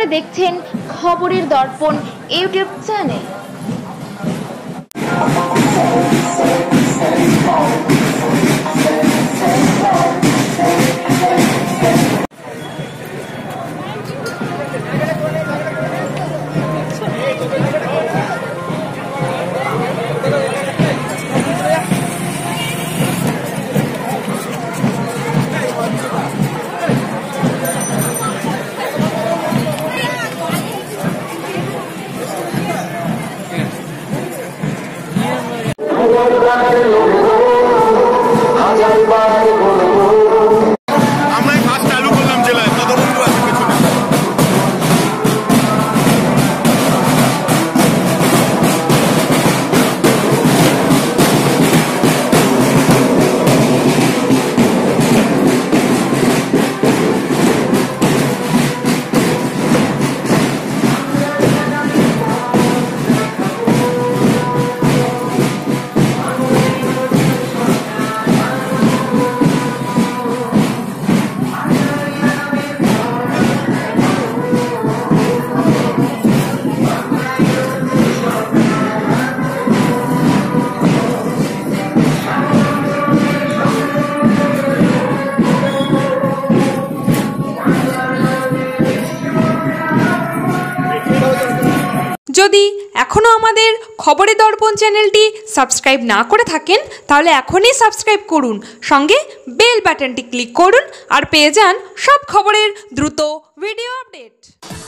দেখছেন খবরের দর্পণ YouTube channel. আমরাই ফার্স্ট চালু করলাম জেলায়, তদবন্ধু আছে পেছনে। যদি এখনও আমাদের খবরের দর্পণ চ্যানেলটি সাবস্ক্রাইব না করে থাকেন তাহলে এখনই সাবস্ক্রাইব করুন, সঙ্গে বেল বাটনটি ক্লিক করুন আর পেয়ে যান সব খবরের দ্রুত ভিডিও আপডেট।